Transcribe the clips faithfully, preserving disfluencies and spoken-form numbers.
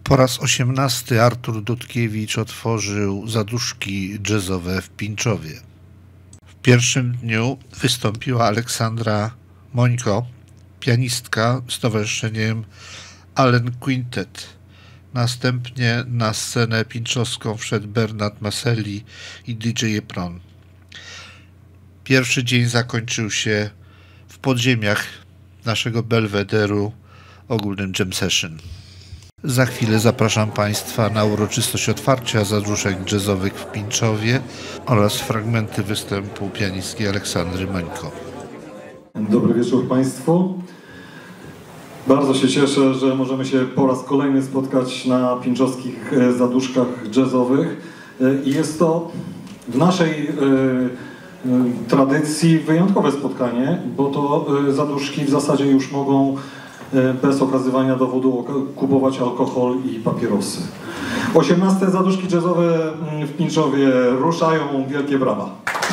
Po raz osiemnasty Artur Dudkiewicz otworzył zaduszki jazzowe w Pińczowie. W pierwszym dniu wystąpiła Aleksandra Mońko, pianistka z towarzyszeniem Allen Quintet. Następnie na scenę pińczowską wszedł Bernard Maselli i D J Epron. Pierwszy dzień zakończył się w podziemiach naszego belwederu ogólnym jam session. Za chwilę zapraszam Państwa na uroczystość otwarcia zaduszek jazzowych w Pińczowie oraz fragmenty występu pianistki Aleksandry Mońko. Dobry wieczór Państwu. Bardzo się cieszę, że możemy się po raz kolejny spotkać na pińczowskich zaduszkach jazzowych. I jest to w naszej tradycji wyjątkowe spotkanie, bo to zaduszki w zasadzie już mogą bez okazywania dowodu kupować alkohol i papierosy. osiemnaste zaduszki jazzowe w Pińczowie ruszają. Wielkie brawa!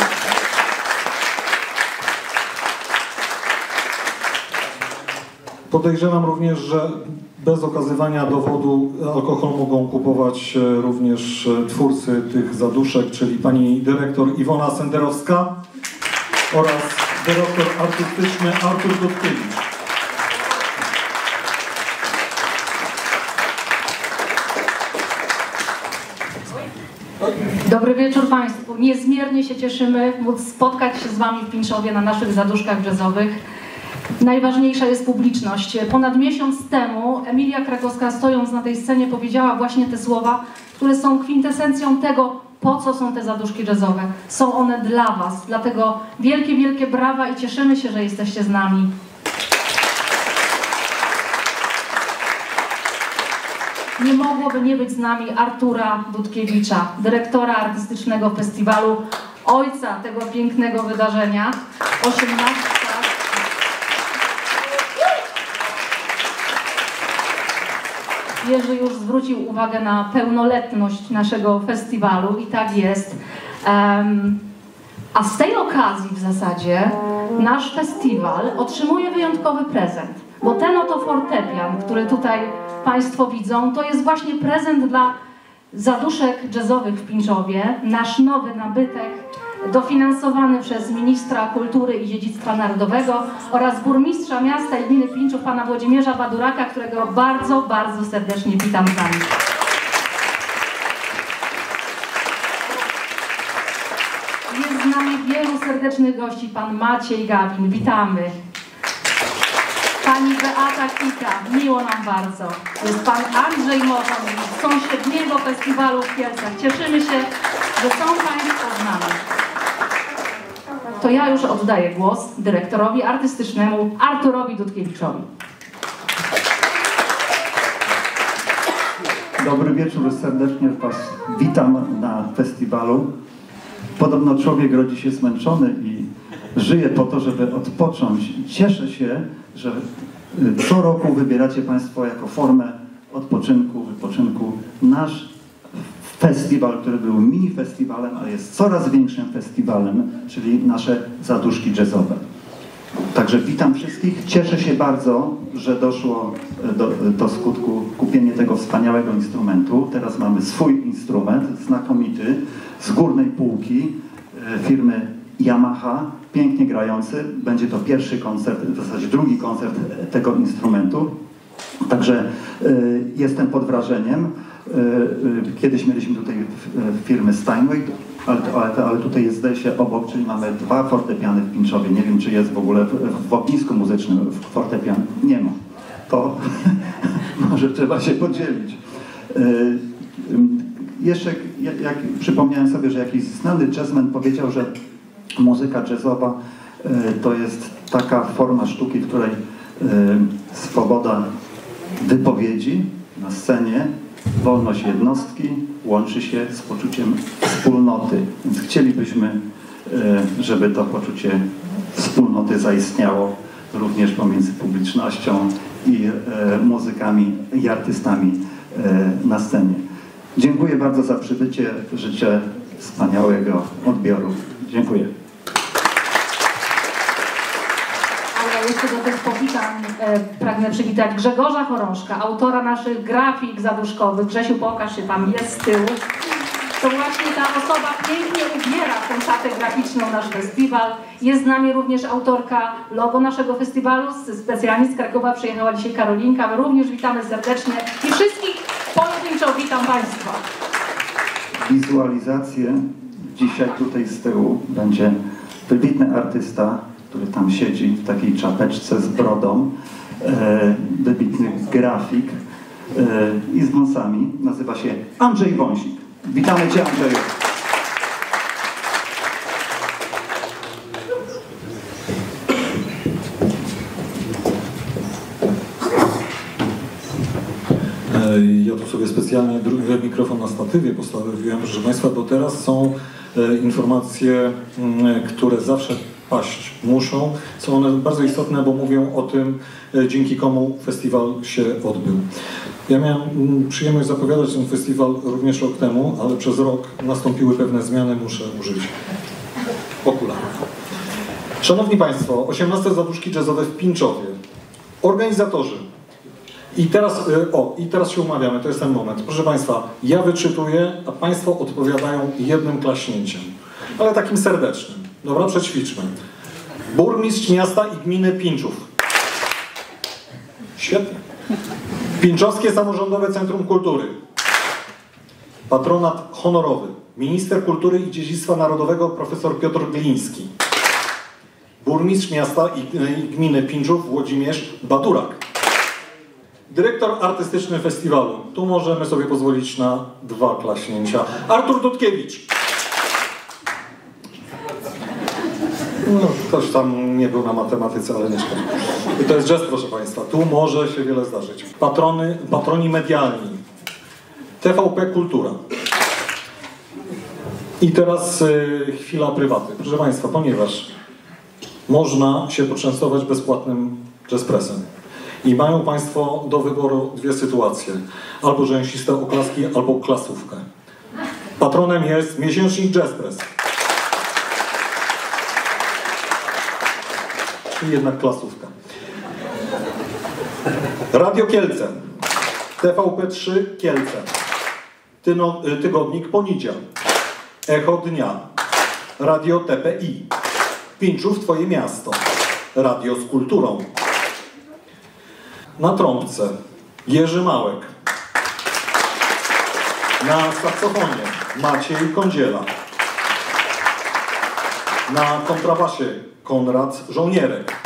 Podejrzewam również, że bez okazywania dowodu alkohol mogą kupować również twórcy tych zaduszek, czyli pani dyrektor Iwona Senderowska oraz dyrektor artystyczny Artur Dudkiewicz. Dobry wieczór Państwu. Niezmiernie się cieszymy móc spotkać się z Wami w Pińczowie na naszych zaduszkach jazzowych. Najważniejsza jest publiczność. Ponad miesiąc temu Emilia Krakowska, stojąc na tej scenie, powiedziała właśnie te słowa, które są kwintesencją tego, po co są te zaduszki jazzowe. Są one dla Was. Dlatego wielkie, wielkie brawa i cieszymy się, że jesteście z nami. Nie mogłoby nie być z nami Artura Dudkiewicza, dyrektora artystycznego festiwalu, ojca tego pięknego wydarzenia. osiemnaście Jerzy już zwrócił uwagę na pełnoletność naszego festiwalu i tak jest. Um, a z tej okazji w zasadzie nasz festiwal otrzymuje wyjątkowy prezent, bo ten oto fortepian, który tutaj Państwo widzą, to jest właśnie prezent dla zaduszek jazzowych w Pińczowie, nasz nowy nabytek, dofinansowany przez ministra kultury i dziedzictwa narodowego oraz burmistrza miasta i gminy Pińczów, pana Włodzimierza Baduraka, którego bardzo, bardzo serdecznie witam z nami. Jest z nami wielu serdecznych gości, pan Maciej Gawin, witamy. Pani Beata Kika, miło nam bardzo. Jest pan Andrzej Moton z sąsiedniego festiwalu w Kielcach. Cieszymy się, że są Państwo z nami. To ja już oddaję głos dyrektorowi artystycznemu Arturowi Dudkiewiczowi. Dobry wieczór, serdecznie Was witam na festiwalu. Podobno człowiek rodzi się zmęczony i żyje po to, żeby odpocząć. Cieszę się, że co roku wybieracie Państwo jako formę odpoczynku, wypoczynku nasz festiwal, który był mini festiwalem, a jest coraz większym festiwalem, czyli nasze zaduszki jazzowe. Także witam wszystkich. Cieszę się bardzo, że doszło do, do skutku kupienie tego wspaniałego instrumentu. Teraz mamy swój instrument, znakomity, z górnej półki firmy Yamaha, pięknie grający. Będzie to pierwszy koncert, w zasadzie drugi koncert tego instrumentu. Także y, jestem pod wrażeniem. Y, y, kiedyś mieliśmy tutaj firmy Steinway, ale, ale, ale tutaj jest, zdaje się, obok, czyli mamy dwa fortepiany w Pińczowie. Nie wiem, czy jest w ogóle w, w ognisku muzycznym fortepian. Nie ma. To może trzeba się podzielić. Y, y, jeszcze jak, jak przypomniałem sobie, że jakiś znany jazzman powiedział, że muzyka jazzowa y, to jest taka forma sztuki, w której y, swoboda wypowiedzi na scenie, wolność jednostki łączy się z poczuciem wspólnoty. Więc chcielibyśmy, żeby to poczucie wspólnoty zaistniało również pomiędzy publicznością i muzykami i artystami na scenie. Dziękuję bardzo za przybycie. Życzę wspaniałego odbioru. Dziękuję. Ale jeszcze do tych powitań e, pragnę przywitać Grzegorza Chorążka, autora naszych grafik zaduszkowych. Grzesiu, pokaż się, tam jest z tyłu. To właśnie ta osoba pięknie ubiera w tą szatę graficzną nasz festiwal. Jest z nami również autorka logo naszego festiwalu. Specjalnie z Krakowa przyjechała dzisiaj Karolinka. My również witamy serdecznie i wszystkich pojedynczo witam Państwa. Wizualizację dzisiaj tutaj z tyłu będzie wybitny artysta, który tam siedzi w takiej czapeczce z brodą, e, wybitny grafik e, i z wąsami. Nazywa się Andrzej Wąsik. Witamy Cię, Andrzeju. Ja tu sobie specjalnie drugi mikrofon na statywie postawiłem, proszę Państwa, bo teraz są e, informacje, m, które zawsze paść muszą. Są one bardzo istotne, bo mówią o tym, e, dzięki komu festiwal się odbył. Ja miałem m, przyjemność zapowiadać ten festiwal również rok temu, ale przez rok nastąpiły pewne zmiany, muszę użyć okularów. Szanowni Państwo, osiemnaste zaduszki jazzowe w Pińczowie. Organizatorzy. I teraz, o, i teraz się umawiamy, to jest ten moment. Proszę Państwa, ja wyczytuję, a Państwo odpowiadają jednym klaśnięciem, ale takim serdecznym. Dobra, przećwiczmy. Burmistrz miasta i gminy Pińczów. Świetnie. Pińczowskie Samorządowe Centrum Kultury. Patronat honorowy. Minister Kultury i Dziedzictwa Narodowego profesor Piotr Gliński. Burmistrz miasta i gminy Pińczów Włodzimierz Badurak. Dyrektor artystyczny festiwalu. Tu możemy sobie pozwolić na dwa klaśnięcia. Artur Dudkiewicz. No, ktoś tam nie był na matematyce, ale nie szkodzi. I to jest gest, proszę Państwa. Tu może się wiele zdarzyć. Patrony, patroni medialni. T V P Kultura. I teraz y, chwila prywaty. Proszę Państwa, ponieważ można się poczęstować bezpłatnym jazzpressem. I mają Państwo do wyboru dwie sytuacje. Albo rzęsiste oklaski, albo klasówkę. Patronem jest miesięcznik Jazzpress. I jednak klasówka. Radio Kielce. T V P trzy Kielce. Tyno, tygodnik Poniedział. Echo Dnia. Radio T P I. Pińczów Twoje miasto. Radio z kulturą. Na trąbce Jerzy Małek. Na saksofonie Maciej Kądziela. Na kontrabasie Konrad Żołnierek.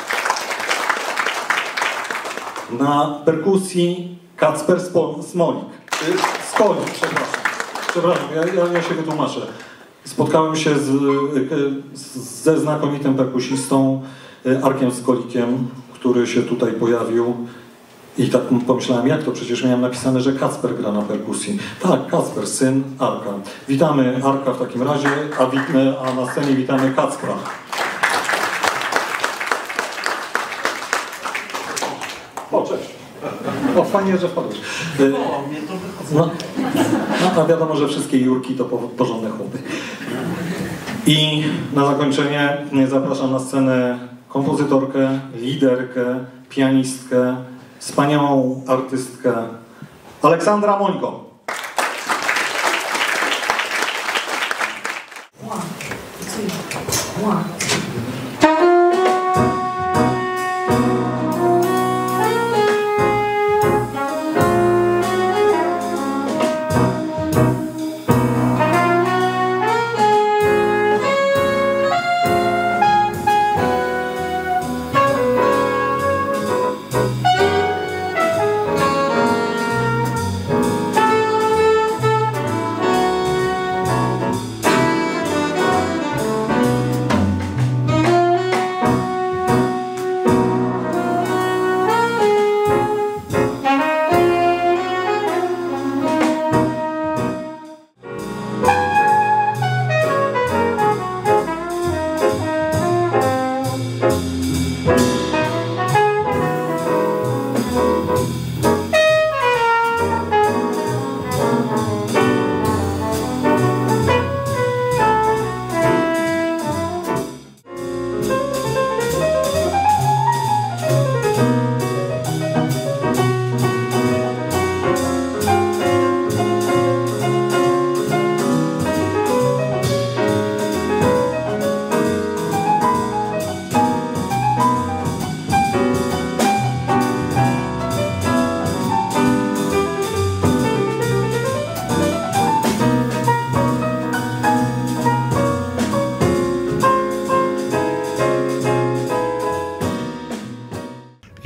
Na perkusji Kacper Smolik. Skolik, przepraszam. Przepraszam, ja, ja, ja się wytłumaczę. Spotkałem się z, ze znakomitym perkusistą Arkiem Skolikiem, który się tutaj pojawił. I tak pomyślałem, jak to? Przecież miałem napisane, że Kacper gra na perkusji. Tak, Kacper, syn Arka. Witamy Arka w takim razie, a, witamy, a na scenie witamy Kacpra. O, cześć. O, fajnie, że wpadłeś. No, no, a wiadomo, że wszystkie Jurki to porządne chłopy. I na zakończenie zapraszam na scenę kompozytorkę, liderkę, pianistkę, wspaniałą artystkę Aleksandra Mońko. One, two, one.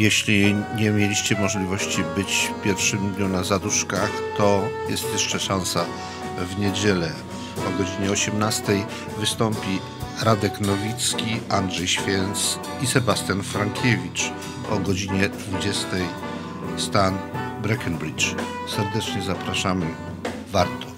Jeśli nie mieliście możliwości być w pierwszym dniu na zaduszkach, to jest jeszcze szansa w niedzielę. O godzinie osiemnastej wystąpi Radek Nowicki, Andrzej Święc i Sebastian Frankiewicz. O godzinie dwudziestej Stan Breckenbridge. Serdecznie zapraszamy. Warto.